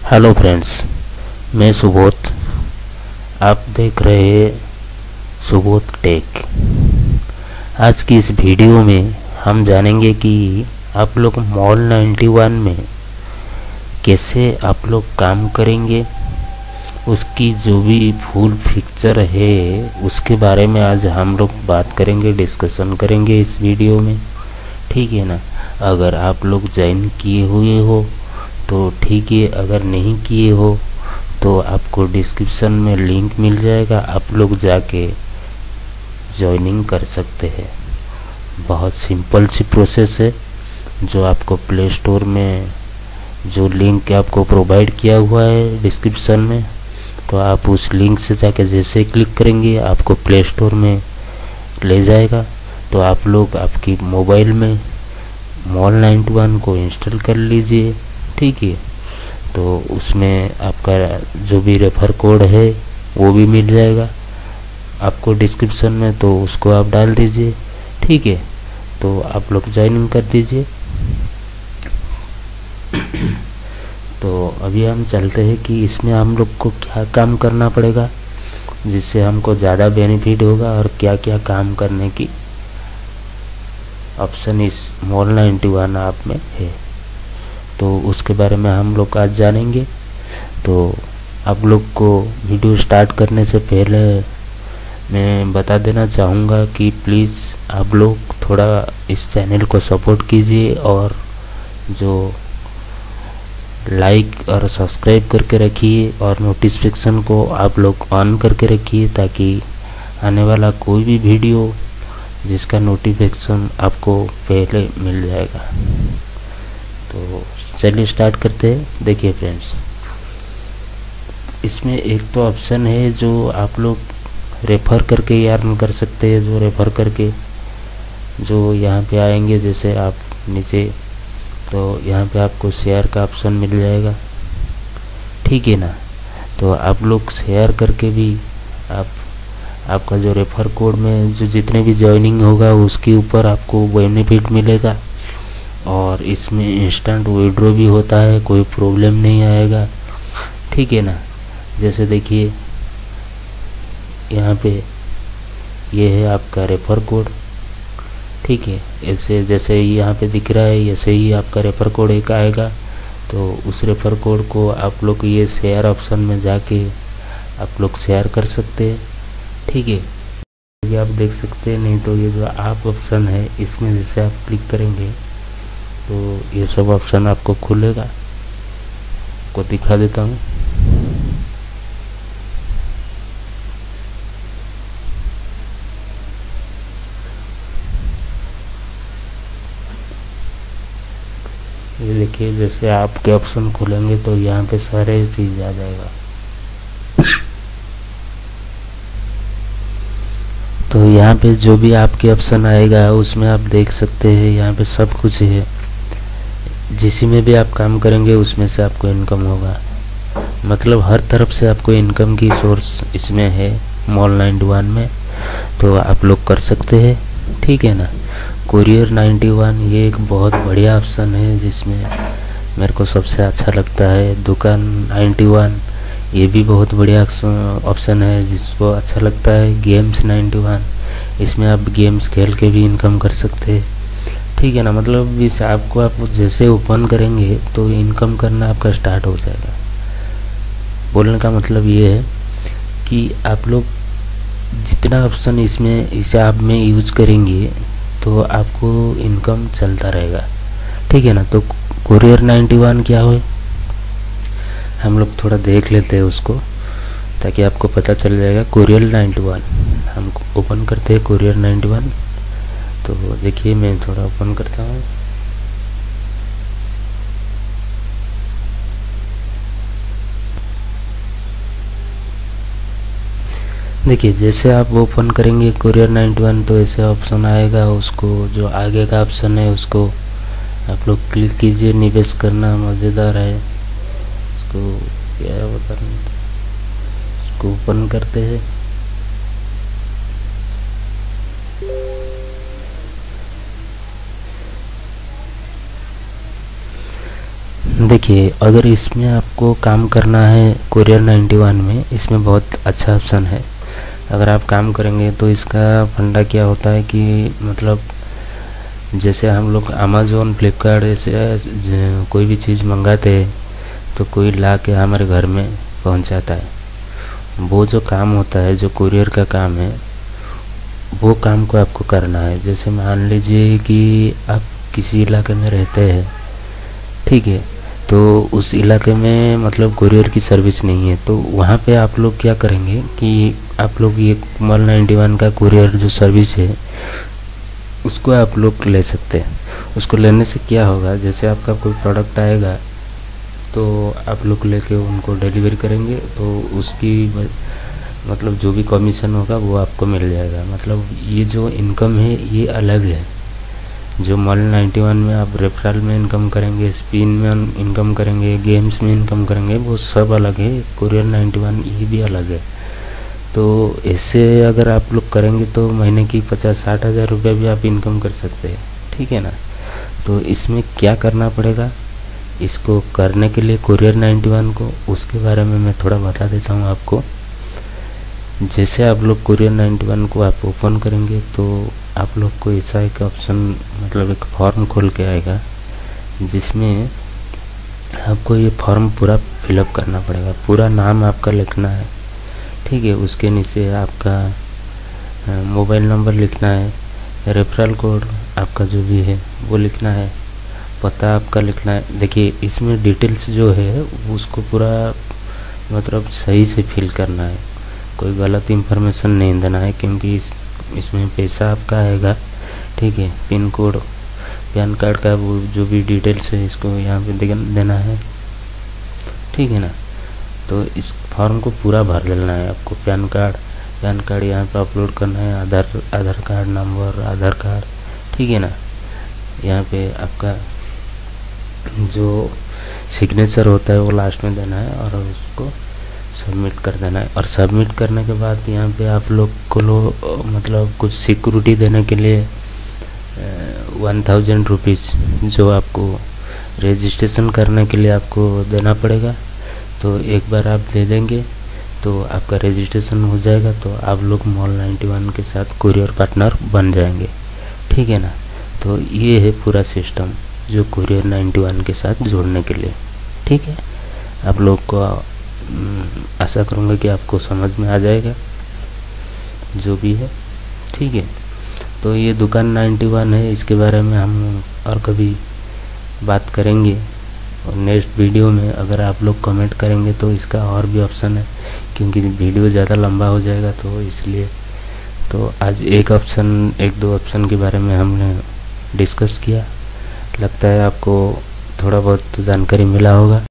Hello friends, मैं सुबोध। आप देख रहे हैं सुबोध टेक। आज की इस वीडियो में हम जानेंगे कि आप लोग मॉल 91 में कैसे आप लोग काम करेंगे। उसकी जो भी फुल पिक्चर है उसके बारे में आज हम लोग बात करेंगे, डिस्कशन करेंगे इस वीडियो में। ठीक है ना। अगर आप लोग ज्वाइन किए हुए हो तो ठीक है, अगर नहीं किए हो तो आपको डिस्क्रिप्शन में लिंक मिल जाएगा, आप लोग जाके ज्वाइनिंग कर सकते हैं। बहुत सिंपल सी प्रोसेस है। जो आपको प्ले स्टोर में जो लिंक आपको प्रोवाइड किया हुआ है डिस्क्रिप्शन में, तो आप उस लिंक से जाके जैसे क्लिक करेंगे आपको प्ले स्टोर में ले जाएगा। तो आप लोग आपकी मोबाइल में मॉल 91 को इंस्टॉल कर लीजिए। ठीक है। तो उसमें आपका जो भी रेफर कोड है वो भी मिल जाएगा आपको डिस्क्रिप्शन में, तो उसको आप डाल दीजिए। ठीक है। तो आप लोग ज्वाइनिंग कर दीजिए। तो अभी हम चलते हैं कि इसमें हम लोग को क्या काम करना पड़ेगा जिससे हमको ज़्यादा बेनिफिट होगा और क्या क्या काम करने की ऑप्शन इस मॉल 91 ऐप में है। तो उसके बारे में हम लोग आज जानेंगे। तो आप लोग को वीडियो स्टार्ट करने से पहले मैं बता देना चाहूँगा कि प्लीज़ आप लोग थोड़ा इस चैनल को सपोर्ट कीजिए और जो लाइक और सब्सक्राइब करके रखिए और नोटिफिकेशन को आप लोग ऑन करके रखिए, ताकि आने वाला कोई भी वीडियो जिसका नोटिफिकेशन आपको पहले मिल जाएगा। तो चलिए स्टार्ट करते हैं। देखिए फ्रेंड्स, इसमें एक तो ऑप्शन है जो आप लोग रेफ़र करके अर्न कर सकते हैं। जो रेफ़र करके जो यहाँ पे आएंगे, जैसे आप नीचे, तो यहाँ पे आपको शेयर का ऑप्शन मिल जाएगा। ठीक है ना। तो आप लोग शेयर करके भी आपका जो रेफ़र कोड में जो जितने भी ज्वाइनिंग होगा उसके ऊपर आपको बेनिफिट मिलेगा। और इसमें इंस्टेंट विड्रॉ भी होता है, कोई प्रॉब्लम नहीं आएगा। ठीक है ना। जैसे देखिए यहाँ पे ये है आपका रेफ़र कोड। ठीक है। ऐसे जैसे यहाँ पे दिख रहा है ऐसे ही आपका रेफ़र कोड एक आएगा। तो उस रेफ़र कोड को आप लोग ये शेयर ऑप्शन में जाके आप लोग शेयर कर सकते हैं। ठीक है। ये आप देख सकते हैं। नहीं तो ये जो आप ऑप्शन है इसमें जैसे आप क्लिक करेंगे तो ये सब ऑप्शन आपको खुलेगा। आपको दिखा देता हूँ। ये देखिए, जैसे आपके ऑप्शन खुलेंगे तो यहाँ पे सारे चीज़ आ जाएगा। तो यहाँ पे जो भी आपके ऑप्शन आएगा उसमें आप देख सकते हैं यहाँ पे सब कुछ है। जिस में भी आप काम करेंगे उसमें से आपको इनकम होगा। मतलब हर तरफ से आपको इनकम की सोर्स इसमें है मॉल 91 में। तो आप लोग कर सकते हैं। ठीक है ना। कुरियर 91 ये एक बहुत बढ़िया ऑप्शन है जिसमें मेरे को सबसे अच्छा लगता है। दुकान 91 ये भी बहुत बढ़िया ऑप्शन है जिसको अच्छा लगता है। गेम्स 91 इसमें आप गेम्स खेल के भी इनकम कर सकते हैं। ठीक है ना। मतलब इस ऐप को आप जैसे ओपन करेंगे तो इनकम करना आपका स्टार्ट हो जाएगा। बोलने का मतलब ये है कि आप लोग जितना ऑप्शन इसमें इस ऐप में यूज करेंगे तो आपको इनकम चलता रहेगा। ठीक है ना। तो कुरियर 91 क्या हो, हम लोग थोड़ा देख लेते हैं उसको ताकि आपको पता चल जाएगा। कुरियर 91 हम ओपन करते हैं। कुरियर 91 तो देखिए मैं थोड़ा ओपन करता हूँ। देखिए जैसे आप ओपन करेंगे कुरियर 91 तो ऐसे ऑप्शन आएगा। उसको जो आगे का ऑप्शन है उसको आप लोग क्लिक कीजिए। निवेश करना मज़ेदार है, उसको क्या बता रहे हैं, उसको ओपन करते हैं। देखिए, अगर इसमें आपको काम करना है कुरियर 91 में, इसमें बहुत अच्छा ऑप्शन है। अगर आप काम करेंगे तो इसका फंडा क्या होता है कि मतलब जैसे हम लोग अमेज़ोन, फ्लिपकार्ट ऐसे कोई भी चीज़ मंगाते हैं तो कोई ला के हमारे घर में पहुंचाता है। वो जो काम होता है, जो कुरियर का काम है, वो काम को आपको करना है। जैसे मान लीजिए कि आप किसी इलाके में रहते हैं, ठीक है, तो उस इलाके में मतलब कुरियर की सर्विस नहीं है, तो वहाँ पे आप लोग क्या करेंगे कि आप लोग ये मॉल 91 का कुरियर जो सर्विस है उसको आप लोग ले सकते हैं। उसको लेने से क्या होगा, जैसे आपका कोई प्रोडक्ट आएगा तो आप लोग लेके उनको डिलीवरी करेंगे तो उसकी मतलब जो भी कमीशन होगा वो आपको मिल जाएगा। मतलब ये जो इनकम है ये अलग है। जो मॉल 91 में आप रेफरल में इनकम करेंगे, स्पिन में इनकम करेंगे, गेम्स में इनकम करेंगे, वो सब अलग है। कुरियर 91 ये भी अलग है। तो ऐसे अगर आप लोग करेंगे तो महीने की 50-60 हज़ार रुपये भी आप इनकम कर सकते हैं, ठीक है ना। तो इसमें क्या करना पड़ेगा, इसको करने के लिए कुरियर 91 को, उसके बारे में मैं थोड़ा बता देता हूँ आपको। जैसे आप लोग कुरियर 91 को आप ओपन करेंगे तो आप लोग को ऐसा एक ऑप्शन मतलब एक फॉर्म खोल के आएगा, जिसमें आपको ये फॉर्म पूरा फिलअप करना पड़ेगा। पूरा नाम आपका लिखना है, ठीक है। उसके नीचे आपका मोबाइल नंबर लिखना है, रेफरल कोड आपका जो भी है वो लिखना है, पता आपका लिखना है। देखिए, इसमें डिटेल्स जो है उसको पूरा मतलब सही से फिल करना है, कोई गलत इंफॉर्मेशन नहीं देना है, क्योंकि इसमें पैसा आपका आएगा, ठीक है। पिन कोड, पैन कार्ड का वो जो भी डिटेल्स है इसको यहाँ पे देना है, ठीक है ना। तो इस फॉर्म को पूरा भर लेना है आपको। पैन कार्ड यहाँ पे अपलोड करना है, Aadhaar card number, Aadhaar card, ठीक है ना। यहाँ पे आपका जो सिग्नेचर होता है वो लास्ट में देना है और उसको सबमिट कर देना है। और सबमिट करने के बाद यहाँ पे आप लोग को मतलब कुछ सिक्योरिटी देने के लिए 1000 रुपीज़ जो आपको रजिस्ट्रेशन करने के लिए आपको देना पड़ेगा। तो एक बार आप दे देंगे तो आपका रजिस्ट्रेशन हो जाएगा, तो आप लोग मॉल 91 के साथ कुरियर पार्टनर बन जाएंगे, ठीक है ना। तो ये है पूरा सिस्टम जो कुरियर 91 के साथ जोड़ने के लिए, ठीक है। आप लोग को आशा करूँगा कि आपको समझ में आ जाएगा जो भी है, ठीक है। तो ये दुकान 91 है, इसके बारे में हम और कभी बात करेंगे और नेक्स्ट वीडियो में। अगर आप लोग कमेंट करेंगे तो इसका और भी ऑप्शन है, क्योंकि वीडियो ज़्यादा लंबा हो जाएगा तो इसलिए। तो आज एक दो ऑप्शन के बारे में हमने डिस्कस किया। लगता है आपको थोड़ा बहुत जानकारी मिला होगा।